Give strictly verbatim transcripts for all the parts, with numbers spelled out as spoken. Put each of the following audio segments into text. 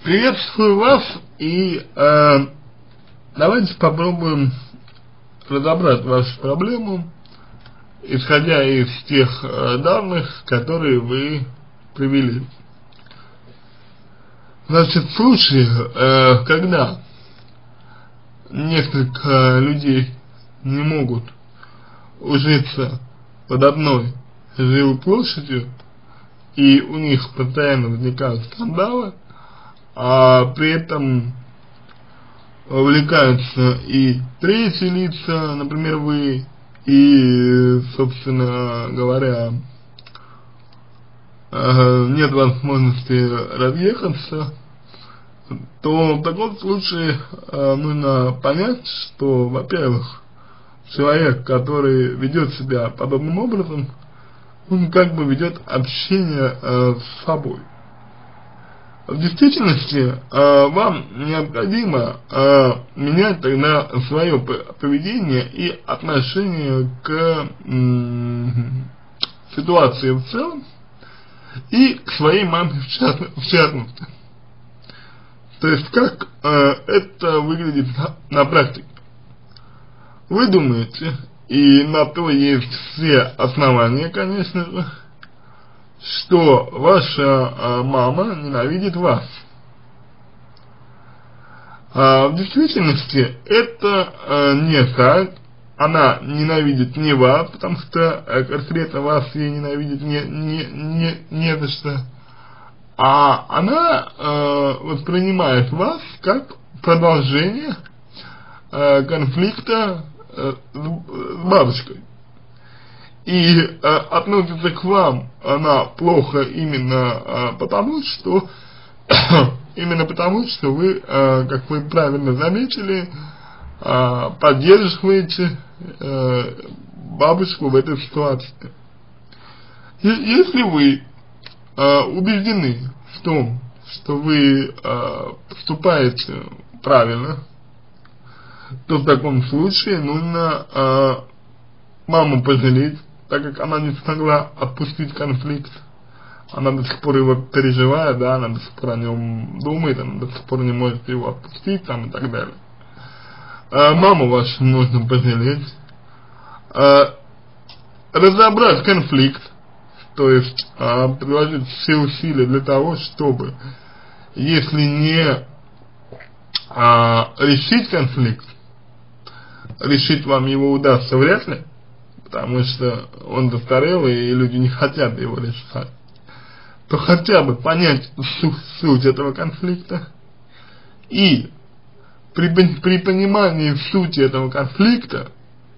Приветствую вас, и э, давайте попробуем разобрать вашу проблему, исходя из тех э, данных, которые вы привели. Значит, в случае, э, когда несколько людей не могут ужиться под одной жилплощадью, и у них постоянно возникают скандалы, а при этом вовлекаются и третьи лица, например, вы, и, собственно говоря, нет возможности разъехаться, то в таком случае нужно понять, что, во-первых, человек, который ведет себя подобным образом, он как бы ведет общение э, с собой. В действительности э, вам необходимо э, менять тогда свое поведение и отношение к м, ситуации в целом и к своей маме в, частно, в частности. То есть как э, это выглядит на, на практике. Вы думаете, и на то есть все основания, конечно же, что ваша э, мама ненавидит вас. А в действительности это э, не так. Она ненавидит не вас, потому что э, конкретно вас ей ненавидит не, не, не, не за что. А она э, воспринимает вас как продолжение э, конфликта э, с бабушкой. И э, относится к вам она плохо именно э, потому, что именно потому, что вы, э, как вы правильно заметили, э, поддерживаете э, бабушку в этой ситуации. И, если вы э, убеждены в том, что вы э, поступаете правильно, то в таком случае нужно э, маму пожалеть, так как она не смогла отпустить конфликт, она до сих пор его переживает, да, она до сих пор о нем думает, она до сих пор не может его отпустить, там, и так далее. А маму вашу нужно пожалеть, а, разобрать конфликт, то есть а, приложить все усилия для того, чтобы, если не а, решить конфликт, решить вам его удастся вряд ли, потому что он застарелый и люди не хотят его решать, то хотя бы понять суть, суть этого конфликта, и при, при понимании сути этого конфликта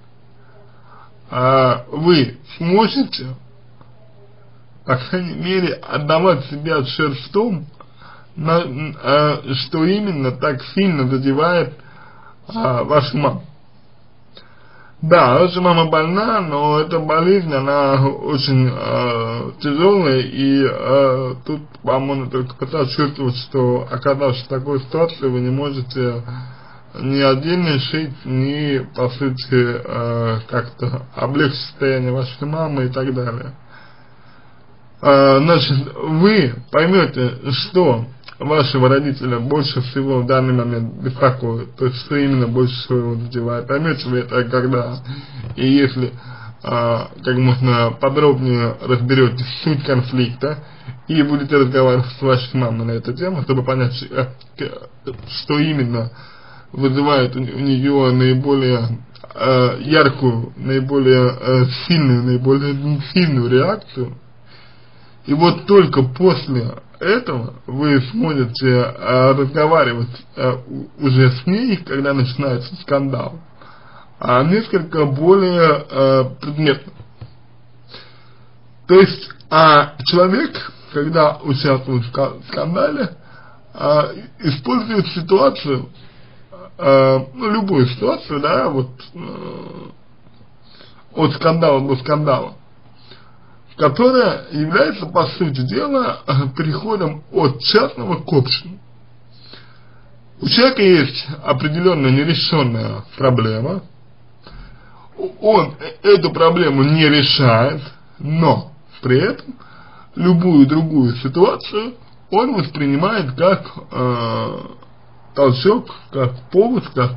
а, вы сможете, по крайней мере, отдавать себе отчет в том, на, а, что именно так сильно задевает а, вашу маму. Да, ваша мама больна, но эта болезнь, она очень э, тяжелая, и э, тут вам можно только почувствовать, что, оказавшись в такой ситуации, вы не можете ни отдельно решить, ни, по сути, э, как-то облегчить состояние вашей мамы и так далее. Э, значит, вы поймете, что вашего родителя больше всего в данный момент беспокоит, то есть что именно больше всего его задевает. Поймете вы это, когда и если а, как можно подробнее разберете суть конфликта и будете разговаривать с вашей мамой на эту тему, чтобы понять, что именно вызывает у нее наиболее а, яркую, наиболее а, сильную, наиболее сильную реакцию. И вот только после этого вы сможете а, разговаривать а, уже с ней, когда начинается скандал, а несколько более а, предметно. То есть а, человек, когда участвует в скандале, а, использует ситуацию, а, ну, любую ситуацию, да, вот а, от скандала до скандала, которая является, по сути дела, переходом от частного к общему. У человека есть определенная нерешенная проблема, он эту проблему не решает, но при этом любую другую ситуацию он воспринимает как э, толчок, как повод, как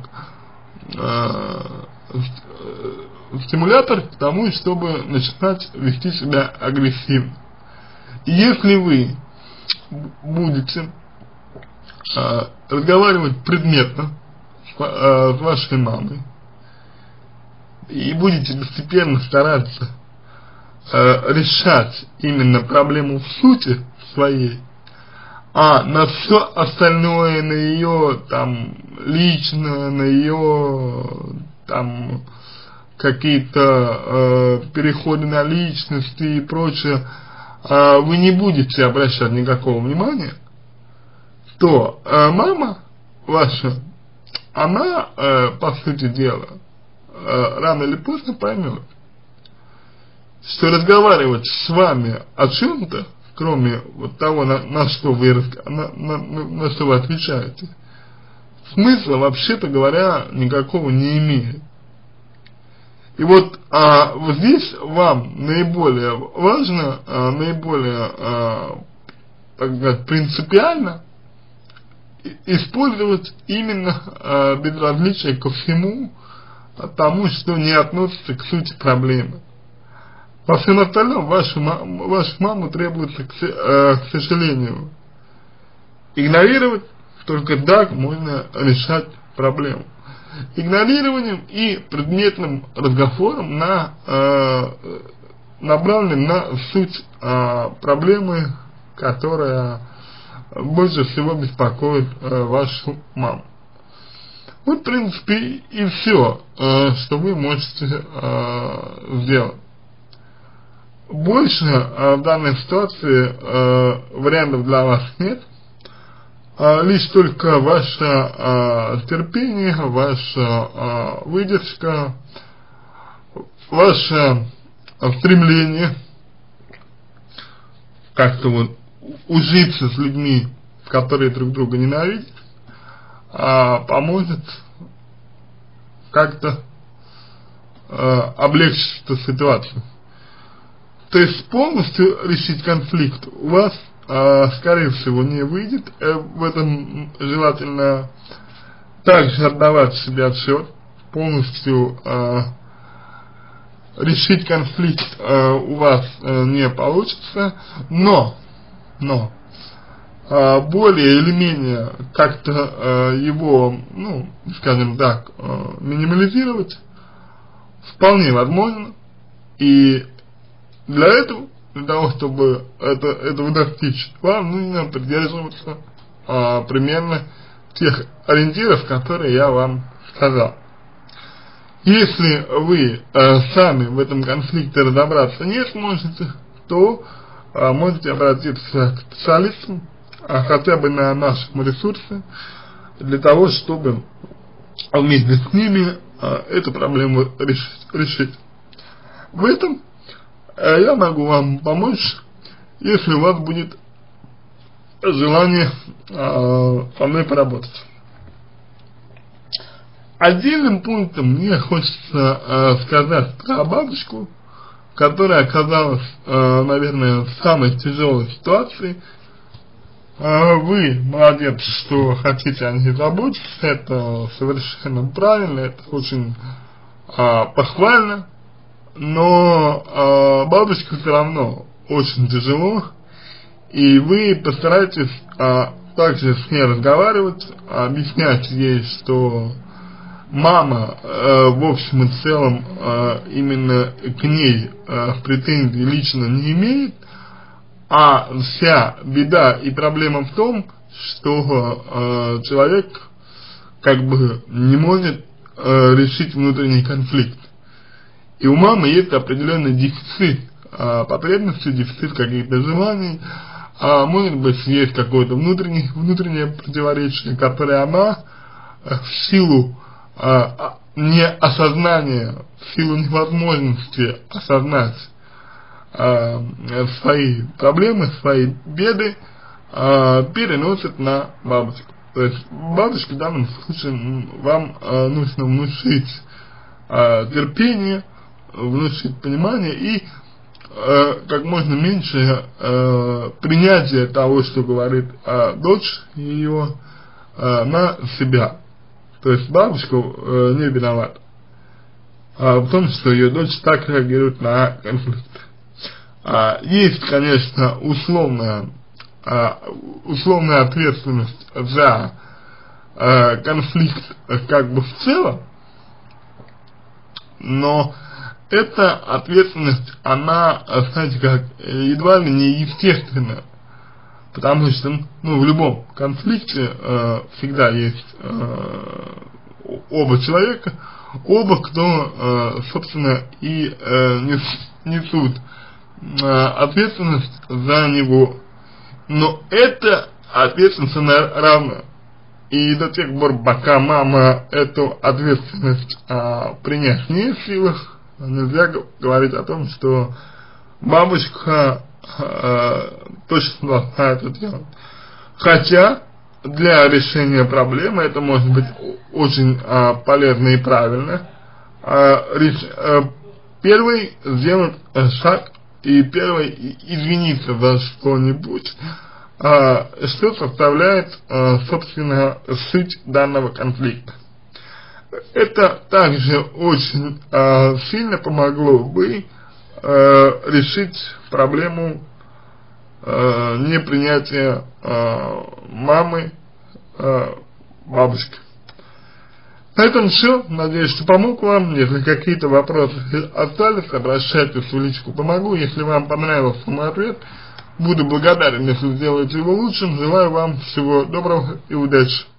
э, стимулятор к тому, чтобы начинать вести себя агрессивно. И если вы будете э, разговаривать предметно с, э, с вашей мамой и будете постепенно стараться э, решать именно проблему в сути своей, а на все остальное, на ее там личное, на ее там какие-то э, переходы на личности и прочее, э, вы не будете обращать никакого внимания, то э, мама ваша, она, э, по сути дела, э, рано или поздно поймет, что разговаривать с вами о чем-то, кроме вот того, на, на что вы на, на, на что вы отвечаете, смысла, вообще-то говоря, никакого не имеет. И вот, а, вот здесь вам наиболее важно, а, наиболее, а, так сказать, принципиально использовать именно а, безразличие ко всему тому, что не относится к сути проблемы. Во всем остальном вашу маму, вашу маму требуется, к, э, к сожалению, игнорировать, только так можно решать проблему. Игнорированием и предметным разговором, на, э, направленным на суть э, проблемы, которая больше всего беспокоит э, вашу маму. Вот, в принципе, и все, э, что вы можете э, сделать. Больше э, в данной ситуации э, вариантов для вас нет, э, лишь только ваше э, терпение, ваша э, выдержка, ваше э, стремление как-то вот ужиться с людьми, которые друг друга ненавидят, э, поможет как-то э, облегчить эту ситуацию. То есть полностью решить конфликт у вас, э, скорее всего, не выйдет. Э, в этом желательно также отдавать себе отчет. Полностью э, решить конфликт э, у вас э, не получится, но, но э, более или менее как-то э, его, ну, скажем так, э, минимализировать вполне возможно. И для этого, для того, чтобы это, этого достичь, вам нужно придерживаться а, примерно тех ориентиров, которые я вам сказал. Если вы а, сами в этом конфликте разобраться не сможете, то а, можете обратиться к специалистам, а, хотя бы на нашем ресурсе, для того, чтобы вместе с ними а, эту проблему решить. решить. В этом я могу вам помочь, если у вас будет желание э, со мной поработать. Отдельным пунктом мне хочется э, сказать про бабушку, которая оказалась, э, наверное, в самой тяжелой ситуации. Э, вы молодец, что хотите о ней заботиться, это совершенно правильно, это очень э, похвально. Но э, бабушке все равно очень тяжело, и вы постарайтесь э, также с ней разговаривать, объяснять ей, что мама э, в общем и целом э, именно к ней э, претензий лично не имеет, а вся беда и проблема в том, что э, человек как бы не может э, решить внутренний конфликт. И у мамы есть определенный дефицит а, потребностей, дефицит каких-то желаний, а может быть есть какое-то внутреннее, внутреннее противоречие, которое она а, в силу а, неосознания, в силу невозможности осознать а, свои проблемы, свои беды а, переносит на бабушку. То есть бабушке в данном случае вам а, нужно внушить а, терпение, внушить понимание и э, как можно меньше э, принятия того, что говорит э, дочь ее, э, на себя. То есть бабушка э, не виновата а в том, что ее дочь так реагирует на конфликт. А, есть, конечно, условная, а, условная ответственность за а, конфликт как бы в целом, но эта ответственность, она, знаете, как едва ли не естественная, потому что, ну, в любом конфликте э, всегда есть э, оба человека, оба, кто, э, собственно, и э, нес, несут э, ответственность за него. Но эта ответственность, она равна. И до тех пор, пока мама эту ответственность э, принять не в силах, нельзя говорить о том, что бабушка э, точно должна это делать. Хотя для решения проблемы это может быть очень э, полезно и правильно. Э, реш, э, первый сделать э, шаг и первый извиниться за что-нибудь, э, что составляет, э, собственно, суть данного конфликта. Это также очень э, сильно помогло бы э, решить проблему э, непринятия э, мамы э, бабушки. На этом все. Надеюсь, что помог вам. Если какие-то вопросы остались, обращайтесь в личку «Помогу». Если вам понравился мой ответ, буду благодарен, если сделаете его лучшим. Желаю вам всего доброго и удачи.